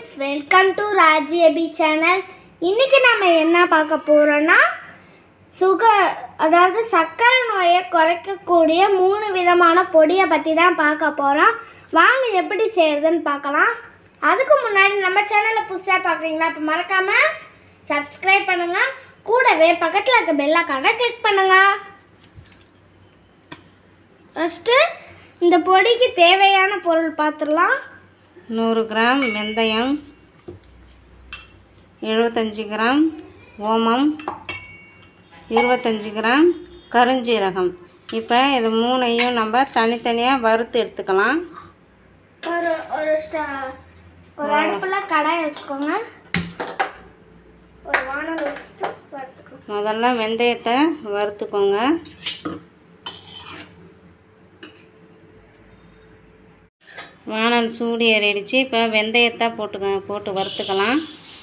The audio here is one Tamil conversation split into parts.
friends, welcome to Raji Abhi channel. இன்னைக்கு நாம என்ன பார்க்க போறோம்னா அதாவது சக்கரை நோயை குறைக்கக்கூடிய 3 விதமான பொடியை பத்தி தான் பார்க்க போறோம். வாங்க எப்படி செய்யறதுன்னு பார்க்கலாம். அதுக்கு முன்னாடி நம்ம சேனலை புதுசா பார்க்கறீங்களா அப்ப மறக்காம subscribe பண்ணுங்க. கூடவே பக்கத்துல இருக்க பெல் ஐகானை கிளிக் பண்ணுங்க. ஃபர்ஸ்ட் இந்த பொடிக்கு தேவையான பொருள் பார்த்துடலாம். 100 கிராம் வெந்தயம், 75 கிராம் ஓமம், 25 கிராம் கருஞ்சீரகம். இப்போ இது மூணையும் நம்ம தனித்தனியாக வறுத்து எடுத்துக்கலாம். ஒரு அடுப்பில் கடாய் வச்சுக்கோங்க. ஒரு வானல் வச்சுட்டு வறுத்துக்கோங்க. முதல்ல வெந்தயத்தை வறுத்துக்கோங்க. வானல் சூடு ஏறிடுச்சு. இப்போ வெந்தயத்தை போட்டு வறுத்துக்கலாம்.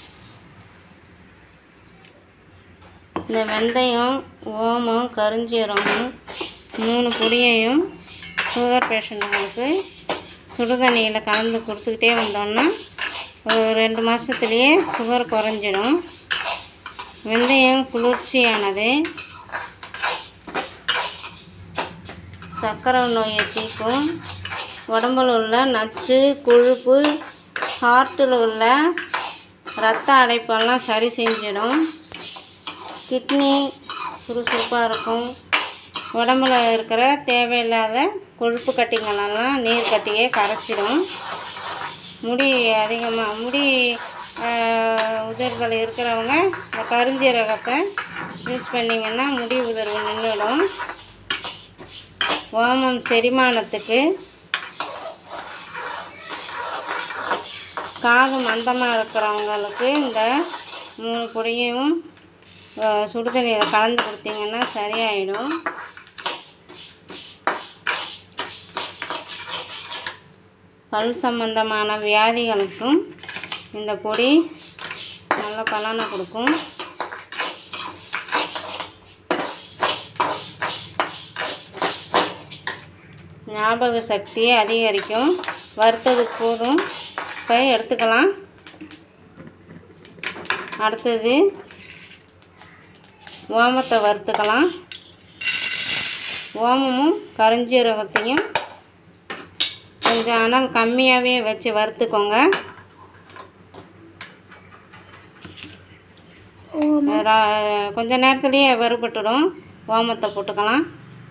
இந்த வெந்தயம், ஓமம், கருஞ்சீரகம் 3 பொடியையும் சுகர் பேஷண்ட்டுங்களுக்கு சுடுதண்ணியில் கலந்து கொடுத்துக்கிட்டே வந்தோம்னா ஒரு 2 மாதத்துலேயே சுகர் குறைஞ்சிடும். வெந்தயம் குளிர்ச்சியானது, சர்க்கரை நோயை தீர்க்கும், உடம்பில் உள்ள நச்சு, கொழுப்பு, ஹார்ட்டில் உள்ள இரத்த அடைப்பெல்லாம் சரி செஞ்சிடும். கிட்னி சுறுசுறுப்பாக இருக்கும். உடம்புல இருக்கிற தேவையில்லாத கொழுப்பு கட்டிங்களெல்லாம் நீர் கட்டியே கரைச்சிடும். முடி உதிர்தல் இருக்கிறவங்க இந்த கருஞ்சீரகத்தை யூஸ் பண்ணிங்கன்னா முடி உதிர்வு நின்றுடும். ஓமம் செரிமானத்துக்கு, காது மந்தமாக இருக்கிறவங்களுக்கு இந்த 3 பொடியும் சுடுதண்ணியில் கலந்து கொடுத்தீங்கன்னா சரியாயிடும். பல் சம்பந்தமான வியாதிகளுக்கும் இந்த பொடி நல்ல பலனை கொடுக்கும். ஞாபக சக்தியை அதிகரிக்கும். வறுத்தது போதும், இப்போ எடுத்துக்கலாம். அடுத்தது ஓமத்தை வறுத்துக்கலாம். ஓமமும் கருஞ்சீரகத்தையும் கொஞ்சம் அனல் கம்மியாகவே வச்சு வறுத்துக்கோங்க. கொஞ்ச நேரத்துலேயே வறுபட்டுடும். ஓமத்தை போட்டுக்கலாம்.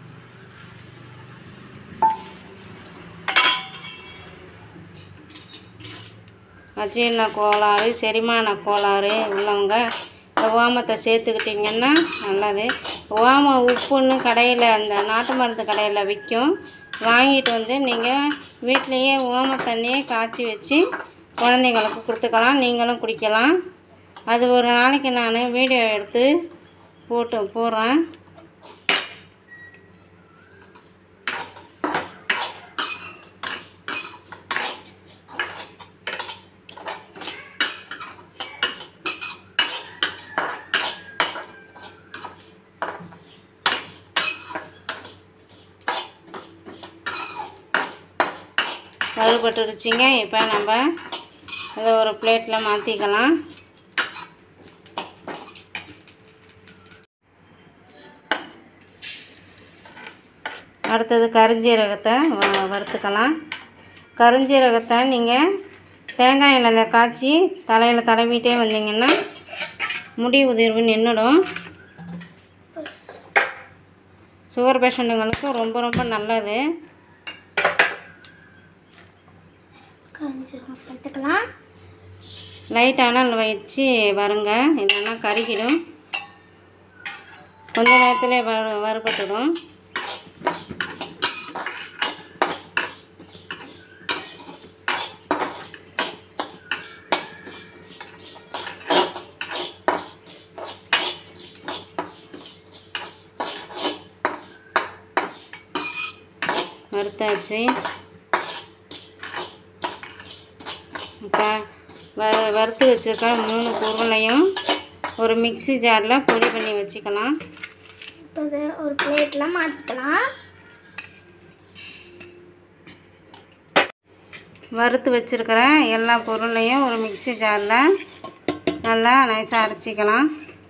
அஜீரண கோளாறு, செரிமான கோளாறு உள்ளவங்க ஓமத்தை சேர்த்துக்கிட்டிங்கன்னா நல்லது. ஓம உப்புன்னு கடையில், அந்த நாட்டு மருந்து கடையில் விற்கும். வாங்கிட்டு வந்து நீங்கள் வீட்டிலையே ஓம தண்ணியை காய்ச்சி வச்சு குழந்தைங்களுக்கு கொடுத்துக்கலாம். நீங்களும் குடிக்கலாம். அது ஒரு நாளைக்கு நான் வீடியோ எடுத்து போடுறேன். வறுபட்டுருச்சுங்க. இப்போ நம்ம இதை ஒரு பிளேட்டில் மாற்றிக்கலாம். அடுத்தது கருஞ்சீரகத்தை வறுத்துக்கலாம். கருஞ்சீரகத்தை நீங்கள் தேங்காய் எண்ணெயில் காய்ச்சி தலையில் தடவிட்டே வந்தீங்கன்னா முடி உதிர்வு நின்றுடும். சுகர் பேஷண்ட்டுங்களுக்கு ரொம்ப ரொம்ப நல்லது. சேர்த்துக்கலாம். லைட் அனல் வச்சு வருங்க, இல்லைன்னா கருகிடும். கொஞ்ச நேரத்தில் வறுபட்டுடும். வறுத்தாச்சு. இப்போ வறுத்து வச்சுருக்க 3 பொருளையும் ஒரு மிக்ஸி ஜாரில் பொடி பண்ணி வச்சுக்கலாம். இப்போ ஒரு பிளேட்டில் மாற்றிக்கலாம். வறுத்து வச்சுருக்கிறேன் எல்லா பொருளையும் ஒரு மிக்ஸி ஜாரில் நல்லா நைஸாக அரைச்சிக்கலாம்.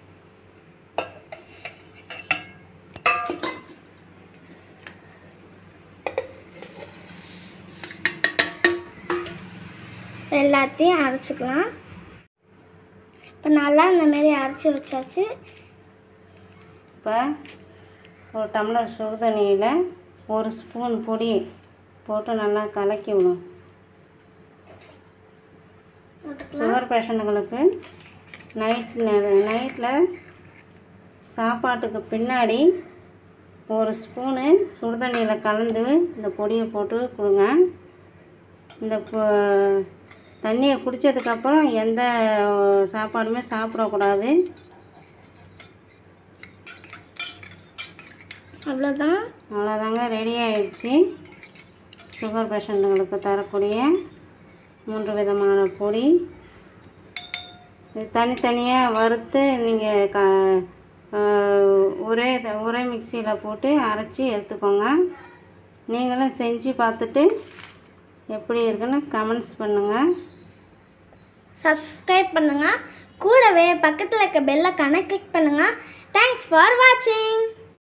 எல்லாத்தையும் அரைச்சிக்கலாம். இப்போ நல்லா இந்தமாரி அரைச்சி வச்சாச்சு. இப்போ ஒரு டம்ளர் சுடு தண்ணியில் ஒரு ஸ்பூன் பொடி போட்டு நல்லா கலக்கி விடும். சுகர் பேஷண்ட்டுகளுக்கு நைட்டில் சாப்பாட்டுக்கு பின்னாடி ஒரு ஸ்பூனு சுடு தண்ணியில் கலந்து இந்த பொடியை போட்டு கொடுங்க. இந்த தண்ணியை குடித்ததுக்கப்புறம் எந்த சாப்பாடுமே சாப்பிடக்கூடாது. அவ்வளோதாங்க, ரெடி ஆயிடுச்சு. சுகர் பேஷண்ட்டுங்களுக்கு தரக்கூடிய 3 விதமான பொடி. இது தனித்தனியாக வறுத்து நீங்கள் ஒரே மிக்சியில் போட்டு அரைச்சி எடுத்துக்கோங்க. நீங்களும் செஞ்சு பார்த்துட்டு எப்படி இருக்குன்னு கமெண்ட்ஸ் பண்ணுங்கள். சப்ஸ்கிரைப் பண்ணுங்கள். கூடவே பக்கத்தில் இருக்க பெல்லை கிளிக் பண்ணுங்கள். தேங்க்ஸ் ஃபார் வாட்சிங்.